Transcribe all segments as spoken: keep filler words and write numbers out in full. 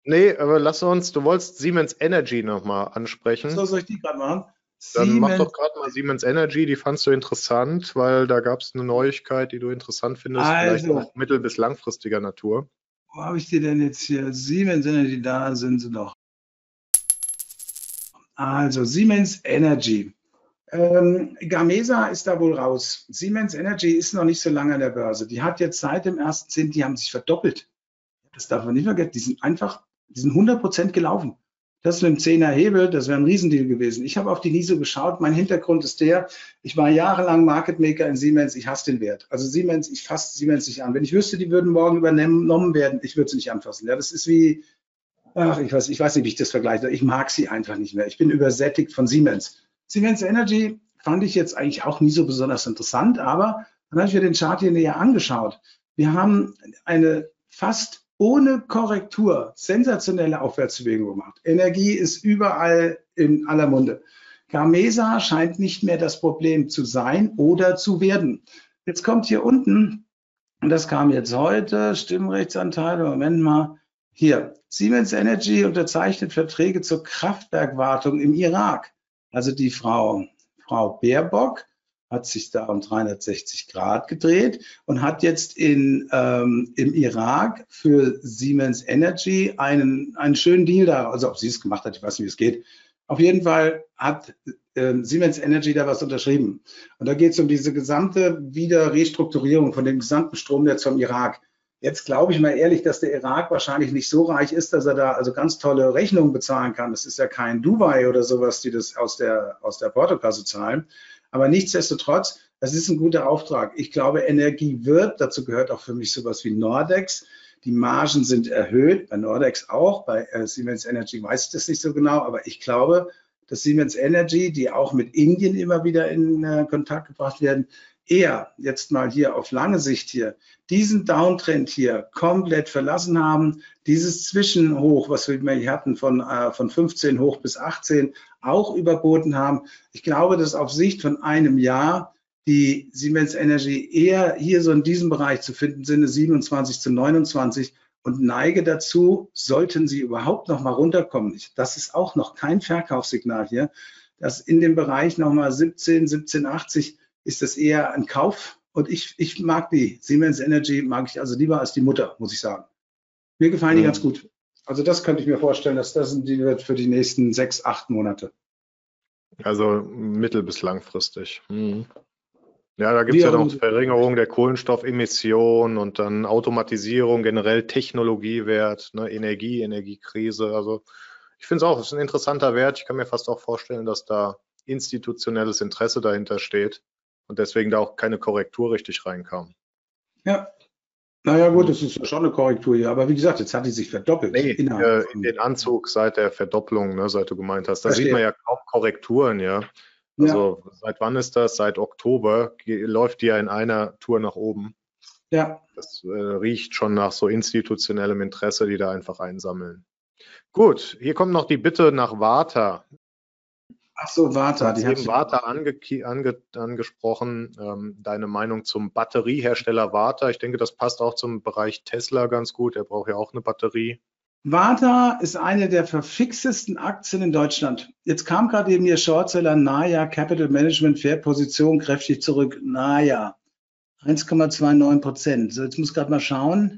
Nee, aber lass uns, du wolltest Siemens Energy nochmal ansprechen. So, soll ich die gerade machen? Dann mach Siemens, doch gerade mal Siemens Energy, die fandst du interessant, weil da gab es eine Neuigkeit, die du interessant findest, vielleicht auch also, mittel- bis langfristiger Natur. wo habe ich die denn jetzt hier? Siemens Energy, da sind sie doch. Also, Siemens Energy. Ähm, Gamesa ist da wohl raus. Siemens Energy ist noch nicht so lange an der Börse. Die hat jetzt seit dem ersten zehnten, die haben sich verdoppelt. Das darf man nicht vergessen. Die sind einfach, die sind hundert Prozent gelaufen. Das mit dem Zehner Hebel, das wäre ein Riesendeal gewesen. Ich habe auf die nie so geschaut. Mein Hintergrund ist der, ich war jahrelang Market Maker in Siemens. Ich hasse den Wert. Also Siemens, ich fasse Siemens nicht an. Wenn ich wüsste, die würden morgen übernommen werden, ich würde sie nicht anfassen. Ja, das ist wie, ach, ich weiß, ich weiß nicht, wie ich das vergleiche. Ich mag sie einfach nicht mehr. Ich bin übersättigt von Siemens. Siemens Energy fand ich jetzt eigentlich auch nie so besonders interessant, aber dann habe ich mir den Chart hier näher angeschaut. Wir haben eine fast ohne Korrektur sensationelle Aufwärtsbewegung gemacht. Energie ist überall in aller Munde. Gamesa scheint nicht mehr das Problem zu sein oder zu werden. Jetzt kommt hier unten, und das kam jetzt heute, Stimmrechtsanteile, Moment mal, hier, Siemens Energy unterzeichnet Verträge zur Kraftwerkwartung im Irak. Also die Frau, Frau Baerbock hat sich da um dreihundertsechzig Grad gedreht und hat jetzt in, ähm, im Irak für Siemens Energy einen, einen schönen Deal da, also ob sie es gemacht hat, ich weiß nicht, wie es geht. Auf jeden Fall hat äh, Siemens Energy da was unterschrieben. Und da geht es um diese gesamte Wiederrestrukturierung von dem gesamten Stromnetz vom Irak. Jetzt glaube ich mal ehrlich, dass der Irak wahrscheinlich nicht so reich ist, dass er da also ganz tolle Rechnungen bezahlen kann. Das ist ja kein Dubai oder sowas, die das aus der, aus der Portokasse zahlen. Aber nichtsdestotrotz, das ist ein guter Auftrag. Ich glaube, Energie wird, dazu gehört auch für mich sowas wie Nordex. Die Margen sind erhöht, bei Nordex auch, bei äh, Siemens Energy weiß ich das nicht so genau, aber ich glaube, dass Siemens Energy, die auch mit Indien immer wieder in äh, Kontakt gebracht werden, eher jetzt mal hier auf lange Sicht hier diesen Downtrend hier komplett verlassen haben, dieses Zwischenhoch, was wir hier hatten von, äh, von fünfzehn hoch bis achtzehn, auch überboten haben. Ich glaube, dass auf Sicht von einem Jahr die Siemens Energy eher hier so in diesem Bereich zu finden sind, siebenundzwanzig zu neunundzwanzig, und neige dazu, sollten sie überhaupt noch mal runterkommen. Das ist auch noch kein Verkaufssignal hier, dass in dem Bereich noch mal siebzehn, siebzehn achtzig ist das eher ein Kauf. Und ich, ich mag die Siemens Energy, mag ich also lieber als die Mutter, muss ich sagen. Mir gefallen die ganz Mhm. gut. Also das könnte ich mir vorstellen, dass das die wird für die nächsten sechs, acht Monate. Also mittel- bis langfristig. Mhm. Ja, da gibt es Wie ja auch noch immer. Verringerung der Kohlenstoffemissionen und dann Automatisierung, generell Technologiewert, ne, Energie, Energiekrise. Also ich finde es auch, es ist ein interessanter Wert. Ich kann mir fast auch vorstellen, dass da institutionelles Interesse dahinter steht und deswegen da auch keine Korrektur richtig reinkam. Ja, naja gut, Hm. das ist ja schon eine Korrektur hier. Aber wie gesagt, jetzt hat die sich verdoppelt Nee, innerhalb äh, in von. den Anzug seit der Verdopplung, ne, seit du gemeint hast. Da sieht man Verstehe. ja kaum Korrekturen, ja. Ja, Also seit wann ist das? Seit Oktober ge- läuft die ja in einer Tour nach oben. ja. Das äh, riecht schon nach so institutionellem Interesse, die da einfach einsammeln. Gut, hier kommt noch die Bitte nach Warta. Ach so, Du Warta, hast die eben hatte ich. Warta ange ange angesprochen, ähm, deine Meinung zum Batteriehersteller Warta. Ich denke, das passt auch zum Bereich Tesla ganz gut. Er braucht ja auch eine Batterie. Warta ist eine der verfixesten Aktien in Deutschland. Jetzt kam gerade eben Ihr Shortseller Naya Capital Management Fair Position kräftig zurück. Naya, eins Komma neunundzwanzig Prozent. So, jetzt muss ich gerade mal schauen.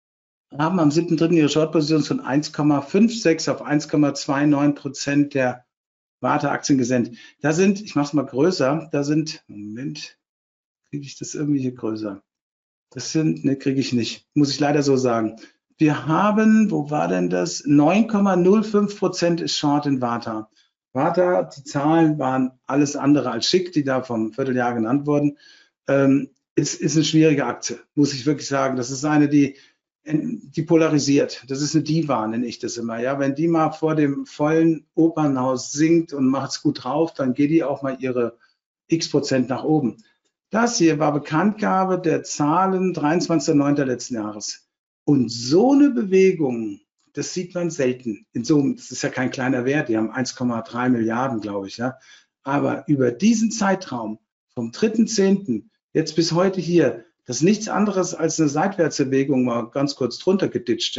Haben am siebten dritten ihre Shortposition von eins Komma sechsundfünfzig auf eins Komma neunundzwanzig Prozent der Warta-Aktien gesenkt. Da sind, ich mache es mal größer, da sind, Moment, kriege ich das irgendwie hier größer? Das sind, ne, kriege ich nicht, muss ich leider so sagen. Wir haben, wo war denn das? neun Komma null fünf Prozent ist Short in Warta. Warta, die Zahlen waren alles andere als schick, die da vom Vierteljahr genannt wurden. Ähm, ist, ist eine schwierige Aktie, muss ich wirklich sagen. Das ist eine, die, die polarisiert. Das ist eine Diva, nenne ich das immer. Ja, wenn die mal vor dem vollen Opernhaus singt und macht es gut drauf, dann geht die auch mal ihre x Prozent nach oben. Das hier war Bekanntgabe der Zahlen dreiundzwanzigster neunter letzten Jahres. Und so eine Bewegung, das sieht man selten. In so, das ist ja kein kleiner Wert, die haben eins Komma drei Milliarden, glaube ich. Ja. Aber über diesen Zeitraum vom dritten zehnten jetzt bis heute hier, das ist nichts anderes als eine Seitwärtsbewegung, mal ganz kurz drunter geditscht. Ja.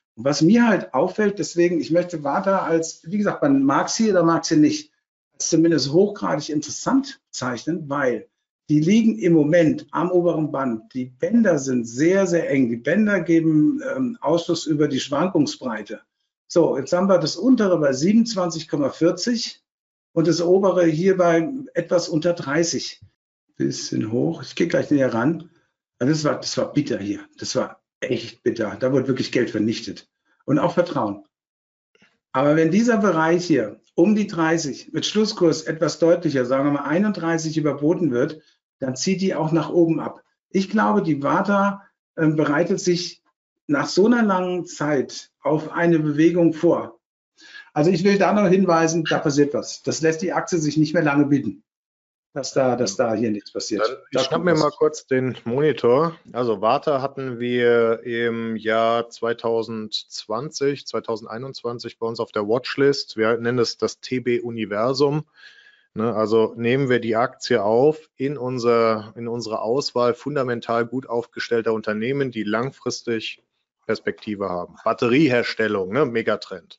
Und was mir halt auffällt, deswegen, ich möchte Warta als, wie gesagt, man mag sie oder mag sie nicht, als zumindest hochgradig interessant zeichnen, weil die liegen im Moment am oberen Band. Die Bänder sind sehr, sehr eng. Die Bänder geben ähm, Ausschluss über die Schwankungsbreite. So, jetzt haben wir das untere bei siebenundzwanzig Komma vierzig und das obere hier bei etwas unter dreißig. Bisschen hoch. Ich gehe gleich näher ran. Also das war, das war bitter hier. Das war echt bitter. Da wurde wirklich Geld vernichtet. Und auch Vertrauen. Aber wenn dieser Bereich hier um die dreißig mit Schlusskurs etwas deutlicher, sagen wir mal einunddreißig überboten wird, dann zieht die auch nach oben ab. Ich glaube, die Warta äh, bereitet sich nach so einer langen Zeit auf eine Bewegung vor. Also ich will da noch hinweisen, da passiert was. Das lässt die Aktie sich nicht mehr lange bieten, dass da, dass da hier nichts passiert. Dann, ich schnapp mir mal kurz den Monitor. Also Warta hatten wir im Jahr zweitausendzwanzig, zweitausendeinundzwanzig bei uns auf der Watchlist. Wir nennen es das T B-Universum. Ne, also nehmen wir die Aktie auf in, unser, in unsere Auswahl fundamental gut aufgestellter Unternehmen, die langfristig Perspektive haben. Batterieherstellung, ne, Megatrend.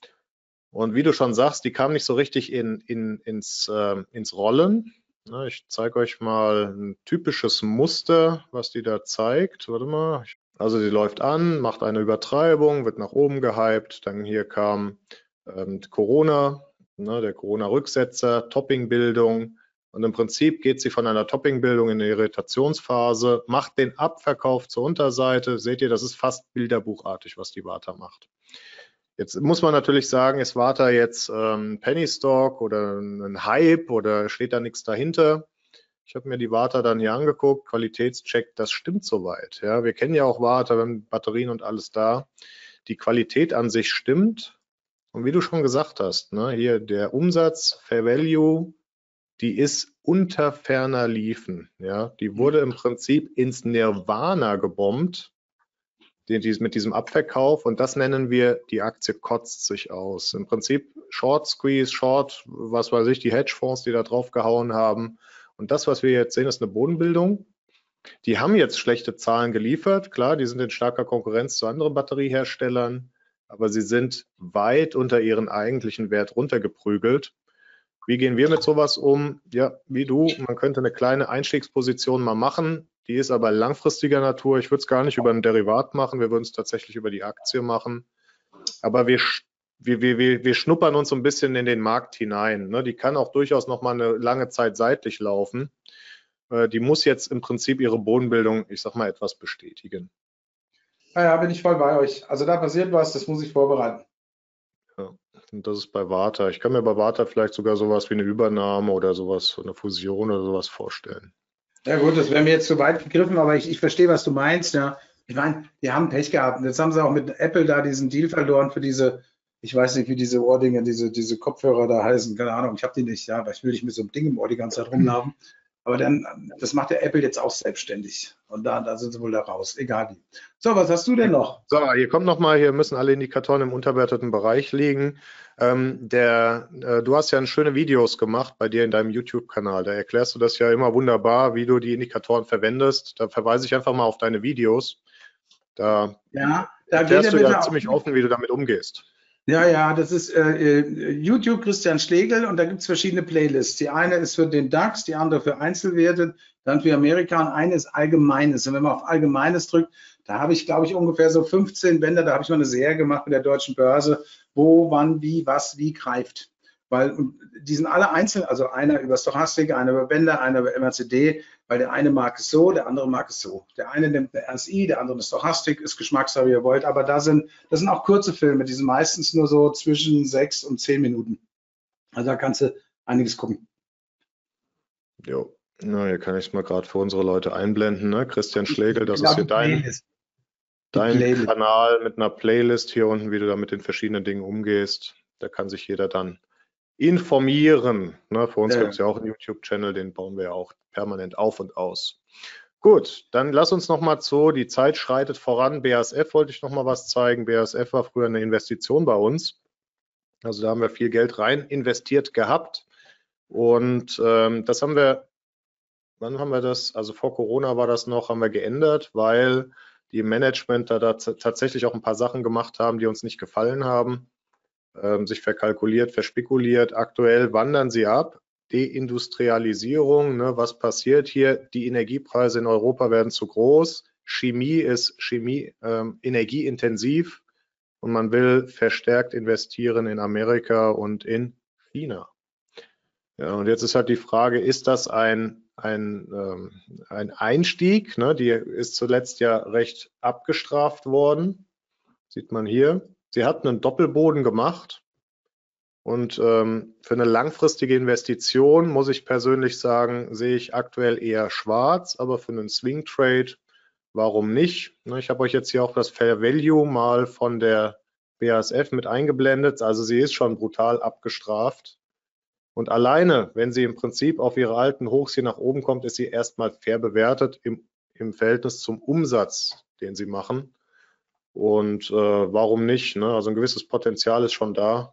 Und wie du schon sagst, die kam nicht so richtig in, in, ins, äh, ins Rollen. Na, ich zeige euch mal ein typisches Muster, was die da zeigt. Warte mal. Also sie läuft an, macht eine Übertreibung, wird nach oben gehypt. Dann hier kam ähm, Corona. Ne, der Corona-Rücksetzer, Toppingbildung. Und im Prinzip geht sie von einer Toppingbildung in eine Irritationsphase, macht den Abverkauf zur Unterseite. Seht ihr, das ist fast bilderbuchartig, was die Warta macht. Jetzt muss man natürlich sagen, ist Warta jetzt ähm, Penny Stock oder ein Hype oder steht da nichts dahinter? Ich habe mir die Warta dann hier angeguckt, Qualitätscheck, das stimmt soweit. Ja, wir kennen ja auch Warta, wir haben Batterien und alles da. Die Qualität an sich stimmt. Und wie du schon gesagt hast, ne, hier der Umsatz, Fair Value, die ist unter ferner Liefen. Ja, die wurde im Prinzip ins Nirvana gebombt, die, die, mit diesem Abverkauf. Und das nennen wir, die Aktie kotzt sich aus. Im Prinzip Short Squeeze, Short, was weiß ich, die Hedgefonds, die da drauf gehauen haben. Und das, was wir jetzt sehen, ist eine Bodenbildung. Die haben jetzt schlechte Zahlen geliefert. Klar, die sind in starker Konkurrenz zu anderen Batterieherstellern, aber sie sind weit unter ihren eigentlichen Wert runtergeprügelt. Wie gehen wir mit sowas um? Ja, wie du, man könnte eine kleine Einstiegsposition mal machen, die ist aber langfristiger Natur. Ich würde es gar nicht über ein Derivat machen, wir würden es tatsächlich über die Aktie machen. Aber wir, wir, wir, wir schnuppern uns so ein bisschen in den Markt hinein. Ne? Die kann auch durchaus noch mal eine lange Zeit seitlich laufen. Äh, die muss jetzt im Prinzip ihre Bodenbildung, ich sag mal, etwas bestätigen. Ja, ja, bin ich voll bei euch. Also da passiert was, das muss ich vorbereiten. Ja, und das ist bei Warta. Ich kann mir bei Warta vielleicht sogar sowas wie eine Übernahme oder sowas, eine Fusion oder sowas vorstellen. Ja gut, das wäre mir jetzt zu weit gegriffen, aber ich, ich verstehe, was du meinst. Ja, ich meine, die haben Pech gehabt. Und jetzt haben sie auch mit Apple da diesen Deal verloren für diese, ich weiß nicht, wie diese Ohrdinger, diese, diese Kopfhörer da heißen. Keine Ahnung, ich habe die nicht. Ja, aber ich will nicht mit so einem Ding im Ohr die ganze Zeit rumlaufen. Aber dann, das macht der Apple jetzt auch selbstständig. Und da, da sind sie wohl da raus. Egal wie. So, was hast du denn noch? So, hier kommt nochmal, hier müssen alle Indikatoren im unterwerteten Bereich liegen. Ähm, der, äh, du hast ja schöne Videos gemacht bei dir in deinem YouTube-Kanal. Da erklärst du das ja immer wunderbar, wie du die Indikatoren verwendest. Da verweise ich einfach mal auf deine Videos. Da, ja, da erklärst geht du ja auch ziemlich offen, wie du damit umgehst. Ja, ja, das ist äh, YouTube Christian Schlegel und da gibt es verschiedene Playlists. Die eine ist für den DAX, die andere für Einzelwerte, dann für Amerika und eine ist Allgemeines. Und wenn man auf Allgemeines drückt, da habe ich, glaube ich, ungefähr so fünfzehn Bänder, da habe ich mal eine Serie gemacht mit der Deutschen Börse, wo, wann, wie, was, wie greift. Weil die sind alle einzeln, also einer über Stochastik, einer über Bänder, einer über M A C D, weil der eine mag es so, der andere mag es so. Der eine nimmt eine R S I, der andere eine Stochastik, ist Geschmackssache, wie ihr wollt, aber da sind, das sind auch kurze Filme, die sind meistens nur so zwischen sechs und zehn Minuten. Also da kannst du einiges gucken. Jo, na, hier kann ich es mal gerade für unsere Leute einblenden, ne? Christian Schlegel, das ist hier dein, dein Kanal mit einer Playlist hier unten, wie du da mit den verschiedenen Dingen umgehst. Da kann sich jeder dann informieren. Ne? Für uns ja. Gibt es ja auch einen YouTube-Channel, den bauen wir ja auch permanent auf und aus. Gut, dann lass uns noch mal zu, die Zeit schreitet voran. B A S F wollte ich noch mal was zeigen. B A S F war früher eine Investition bei uns. Also da haben wir viel Geld rein investiert gehabt. Und ähm, das haben wir, wann haben wir das? Also vor Corona war das noch, haben wir geändert, weil die im Management da, da tatsächlich auch ein paar Sachen gemacht haben, die uns nicht gefallen haben, ähm, sich verkalkuliert, verspekuliert. Aktuell wandern sie ab. Deindustrialisierung, ne, was passiert hier? Die Energiepreise in Europa werden zu groß. Chemie ist Chemie ähm, energieintensiv und man will verstärkt investieren in Amerika und in China. Ja, und jetzt ist halt die Frage, ist das ein, ein, ähm, ein Einstieg? Ne? Die ist zuletzt ja recht abgestraft worden. Sieht man hier. Sie hat einen Doppelboden gemacht. Und ähm, für eine langfristige Investition, muss ich persönlich sagen, sehe ich aktuell eher schwarz, aber für einen Swing Trade, warum nicht? Ne, ich habe euch jetzt hier auch das Fair Value mal von der B A S F mit eingeblendet. Also sie ist schon brutal abgestraft. Und alleine, wenn sie im Prinzip auf ihre alten Hochs hier nach oben kommt, ist sie erstmal fair bewertet im, im Verhältnis zum Umsatz, den sie machen. Und äh, warum nicht? Ne? Also ein gewisses Potenzial ist schon da.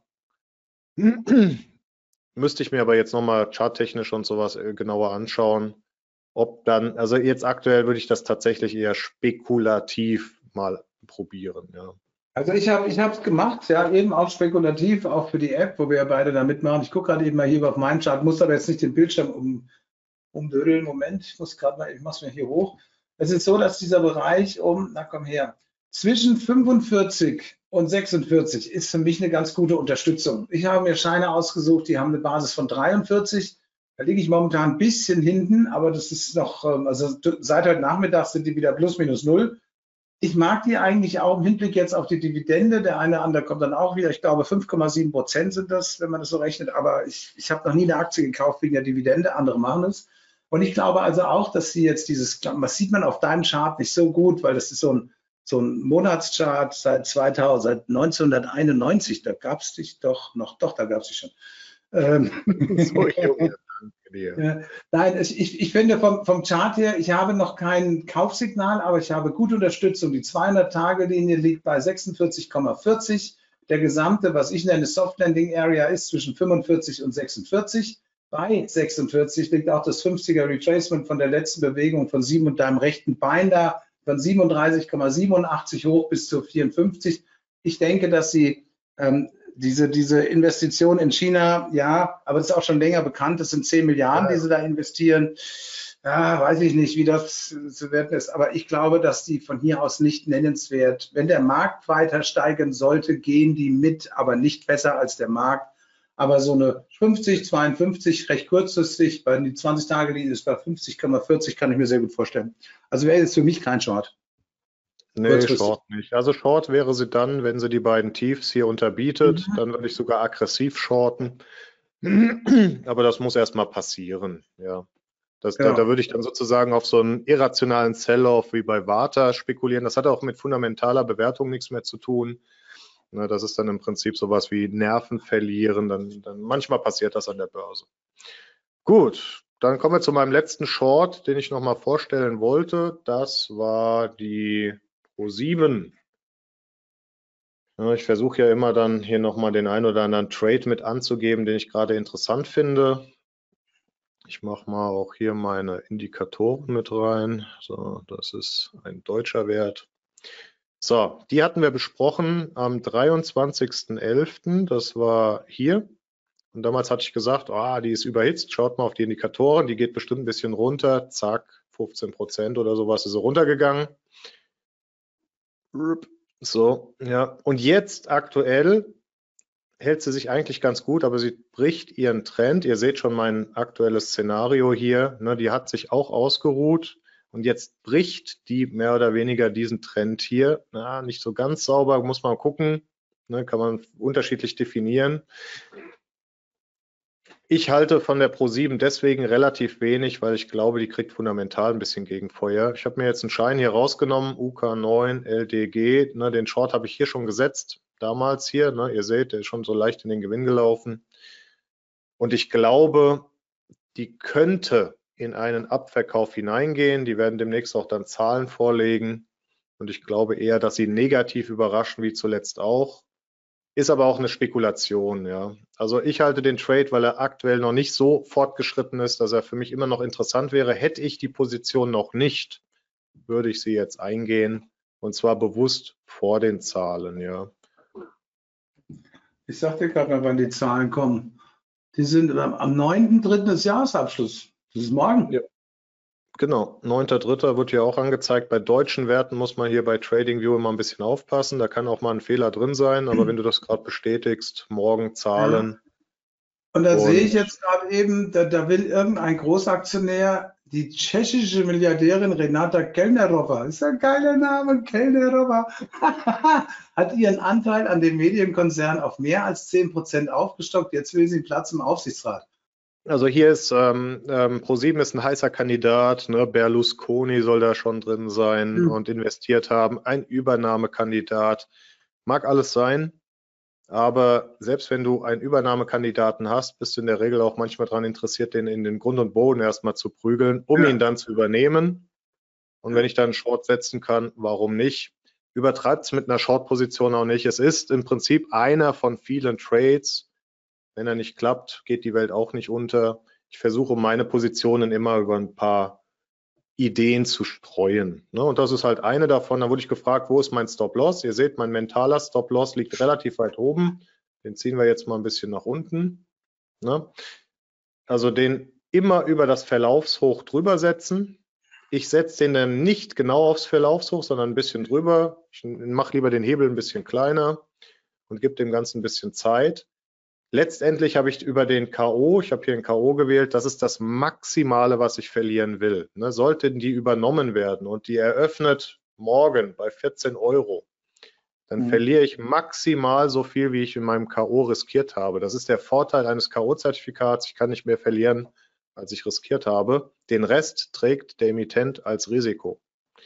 Müsste ich mir aber jetzt nochmal charttechnisch und sowas genauer anschauen, ob dann, also jetzt aktuell würde ich das tatsächlich eher spekulativ mal probieren, ja. Also ich habe ich habe es gemacht, ja, eben auch spekulativ, auch für die App, wo wir ja beide da mitmachen. Ich gucke gerade eben mal hier auf meinen Chart, muss aber jetzt nicht den Bildschirm um, umdödeln. Moment, ich muss gerade mal, ich mache es mir hier hoch. Es ist so, dass dieser Bereich um, na komm her, zwischen fünfundvierzig und sechsundvierzig ist für mich eine ganz gute Unterstützung. Ich habe mir Scheine ausgesucht, die haben eine Basis von dreiundvierzig. Da liege ich momentan ein bisschen hinten, aber das ist noch, also seit heute Nachmittag sind die wieder plus minus null. Ich mag die eigentlich auch im Hinblick jetzt auf die Dividende. Der eine oder andere kommt dann auch wieder. Ich glaube, fünf Komma sieben Prozent sind das, wenn man das so rechnet. Aber ich, ich habe noch nie eine Aktie gekauft wegen der Dividende. Andere machen es. Und ich glaube also auch, dass sie jetzt dieses, das sieht man auf deinem Chart nicht so gut, weil das ist so ein, so ein Monatschart seit zweitausend, seit neunzehnhunderteinundneunzig. Da gab es dich doch noch, doch, da gab es dich schon. Ähm, so, Junge. Ja, nein, ich, ich finde vom, vom Chart her, ich habe noch kein Kaufsignal, aber ich habe gute Unterstützung. Die zweihundert-Tage-Linie liegt bei sechsundvierzig Komma vierzig. Der gesamte, was ich nenne Soft Landing Area, ist zwischen fünfundvierzig und sechsundvierzig. Bei sechsundvierzig liegt auch das fünfziger Retracement von der letzten Bewegung von sieben und deinem rechten Bein da, von siebenunddreißig Komma siebenundachtzig hoch bis zu vierundfünfzig. Ich denke, dass sie ähm, Diese, diese Investition in China, ja, aber das ist auch schon länger bekannt, das sind zehn Milliarden, die sie da investieren. Ja, weiß ich nicht, wie das zu werden ist, aber ich glaube, dass die von hier aus nicht nennenswert, wenn der Markt weiter steigen sollte, gehen die mit, aber nicht besser als der Markt. Aber so eine fünfzig, zweiundfünfzig, recht kurzfristig, bei die zwanzig-Tage-Linie ist bei fünfzig Komma vierzig, kann ich mir sehr gut vorstellen. Also wäre jetzt für mich kein Short. Nee, Short nicht. Also Short wäre sie dann, wenn sie die beiden Tiefs hier unterbietet, mhm. Dann würde ich sogar aggressiv shorten. Aber das muss erstmal passieren, ja. Das, genau. da, da würde ich dann sozusagen auf so einen irrationalen Sell-Off wie bei Warta spekulieren. Das hat auch mit fundamentaler Bewertung nichts mehr zu tun. Na, das ist dann im Prinzip sowas wie Nerven verlieren. Dann, dann manchmal passiert das an der Börse. Gut, dann kommen wir zu meinem letzten Short, den ich nochmal vorstellen wollte. Das war die ProSieben. Ja, ich versuche ja immer dann hier nochmal den einen oder anderen Trade mit anzugeben, den ich gerade interessant finde. Ich mache mal auch hier meine Indikatoren mit rein. So, das ist ein deutscher Wert. So, die hatten wir besprochen am dreiundzwanzigsten elften Das war hier. Und damals hatte ich gesagt, ah, die ist überhitzt. Schaut mal auf die Indikatoren, die geht bestimmt ein bisschen runter. Zack, fünfzehn Prozent oder sowas ist sie runtergegangen. So, ja. Und jetzt aktuell hält sie sich eigentlich ganz gut, aber sie bricht ihren Trend. Ihr seht schon mein aktuelles Szenario hier. Ne, die hat sich auch ausgeruht und jetzt bricht die mehr oder weniger diesen Trend hier. Na, nicht so ganz sauber, muss man gucken. Ne, kann man unterschiedlich definieren. Ich halte von der ProSieben deswegen relativ wenig, weil ich glaube, die kriegt fundamental ein bisschen Gegenfeuer. Ich habe mir jetzt einen Schein hier rausgenommen, U K neun L D G. Ne, den Short habe ich hier schon gesetzt, damals hier. Ne, ihr seht, der ist schon so leicht in den Gewinn gelaufen. Und ich glaube, die könnte in einen Abverkauf hineingehen. Die werden demnächst auch dann Zahlen vorlegen. Und ich glaube eher, dass sie negativ überraschen, wie zuletzt auch. Ist aber auch eine Spekulation, ja. Also ich halte den Trade, weil er aktuell noch nicht so fortgeschritten ist, dass er für mich immer noch interessant wäre. Hätte ich die Position noch nicht, würde ich sie jetzt eingehen. Und zwar bewusst vor den Zahlen, ja. Ich sagte gerade mal, wann die Zahlen kommen. Die sind am neunten dritten des Jahresabschluss. Das ist morgen. Ja. Genau, neunter dritter wird hier auch angezeigt. Bei deutschen Werten muss man hier bei TradingView immer ein bisschen aufpassen. Da kann auch mal ein Fehler drin sein, aber wenn du das gerade bestätigst, morgen Zahlen. Ja. Und da Und sehe ich jetzt gerade eben, da, da will irgendein Großaktionär, die tschechische Milliardärin Renata Kellnerová, ist ein geiler Name, Kellnerová, hat ihren Anteil an dem Medienkonzern auf mehr als zehn Prozent aufgestockt. Jetzt will sie Platz im Aufsichtsrat. Also hier ist ähm, ähm, ProSieben ist ein heißer Kandidat, ne? Berlusconi soll da schon drin sein Hm. und investiert haben, ein Übernahmekandidat, mag alles sein, aber selbst wenn du einen Übernahmekandidaten hast, bist du in der Regel auch manchmal daran interessiert, den in den Grund und Boden erstmal zu prügeln, um Ja. ihn dann zu übernehmen. Und wenn ich dann einen Short setzen kann, warum nicht? Übertreibt es mit einer Short-Position auch nicht. Es ist im Prinzip einer von vielen Trades. Wenn er nicht klappt, geht die Welt auch nicht unter. Ich versuche meine Positionen immer über ein paar Ideen zu streuen. Ne? Und das ist halt eine davon. Da wurde ich gefragt, wo ist mein Stop-Loss? Ihr seht, mein mentaler Stop-Loss liegt relativ weit oben. Den ziehen wir jetzt mal ein bisschen nach unten. Ne? Also den immer über das Verlaufshoch drüber setzen. Ich setze den dann nicht genau aufs Verlaufshoch, sondern ein bisschen drüber. Ich mache lieber den Hebel ein bisschen kleiner und gebe dem Ganzen ein bisschen Zeit. Letztendlich habe ich über den K O, ich habe hier ein K O gewählt, das ist das Maximale, was ich verlieren will. Ne, sollten die übernommen werden und die eröffnet morgen bei vierzehn Euro, dann mhm. verliere ich maximal so viel, wie ich in meinem K O riskiert habe. Das ist der Vorteil eines K O-Zertifikats. Ich kann nicht mehr verlieren, als ich riskiert habe. Den Rest trägt der Emittent als Risiko.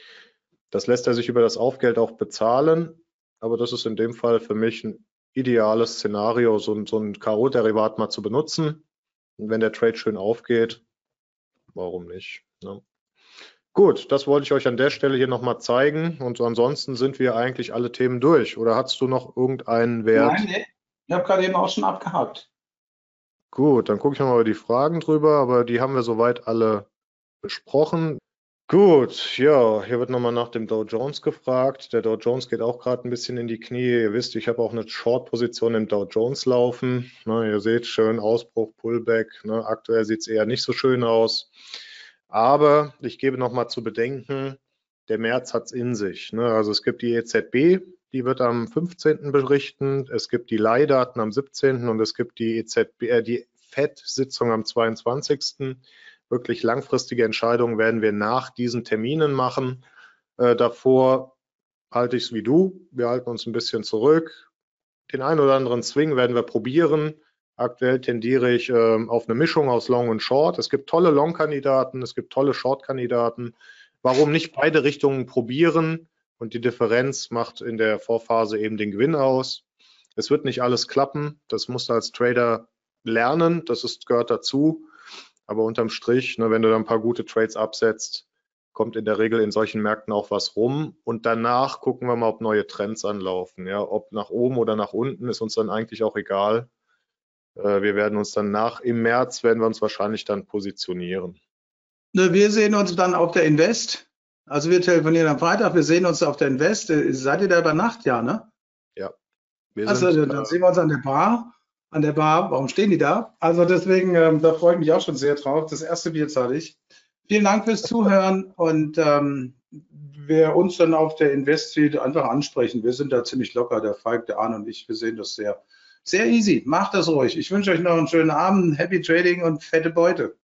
Das lässt er sich über das Aufgeld auch bezahlen, aber das ist in dem Fall für mich ein ideales Szenario, so, so ein K O-Derivat mal zu benutzen. Und wenn der Trade schön aufgeht, warum nicht? Ne? Gut, das wollte ich euch an der Stelle hier nochmal zeigen. Und ansonsten sind wir eigentlich alle Themen durch. Oder hast du noch irgendeinen Wert? Nein, nee. Ich habe gerade eben auch schon abgehakt. Gut, dann gucke ich nochmal über die Fragen drüber, aber die haben wir soweit alle besprochen. Gut, ja, hier wird nochmal nach dem Dow Jones gefragt. Der Dow Jones geht auch gerade ein bisschen in die Knie. Ihr wisst, ich habe auch eine Short-Position im Dow Jones laufen. Ne, ihr seht, schön Ausbruch, Pullback. Ne, aktuell sieht es eher nicht so schön aus. Aber ich gebe nochmal zu bedenken, der März hat es in sich. Ne? Also es gibt die E Z B, die wird am fünfzehnten berichten. Es gibt die Leihdaten am siebzehnten und es gibt die E Z B, äh, die F E D-Sitzung am zweiundzwanzigsten Wirklich langfristige Entscheidungen werden wir nach diesen Terminen machen. Äh, davor halte ich es wie du. Wir halten uns ein bisschen zurück. Den einen oder anderen Swing werden wir probieren. Aktuell tendiere ich äh, auf eine Mischung aus Long und Short. Es gibt tolle Long-Kandidaten, es gibt tolle Short-Kandidaten. Warum nicht beide Richtungen probieren? Und die Differenz macht in der Vorphase eben den Gewinn aus. Es wird nicht alles klappen. Das musst du als Trader lernen. Das ist, gehört dazu. Aber unterm Strich, ne, wenn du da ein paar gute Trades absetzt, kommt in der Regel in solchen Märkten auch was rum. Und danach gucken wir mal, ob neue Trends anlaufen. Ja, ob nach oben oder nach unten, ist uns dann eigentlich auch egal. Äh, wir werden uns dann nach, im März werden wir uns wahrscheinlich dann positionieren. Ne, wir sehen uns dann auf der Invest. Also wir telefonieren am Freitag, wir sehen uns auf der Invest. Seid ihr da über Nacht, ja, ne? Ja. Wir also sind, dann äh, sehen wir uns an der Bar. An der Bar, warum stehen die da? Also deswegen, ähm, da freue ich mich auch schon sehr drauf. Das erste Bier zahle ich. Vielen Dank fürs Zuhören und ähm, wir uns dann auf der Invest-Feed einfach ansprechen. Wir sind da ziemlich locker, der Falk, der Arne und ich. Wir sehen das sehr, sehr easy. Macht das ruhig. Ich wünsche euch noch einen schönen Abend, Happy Trading und fette Beute.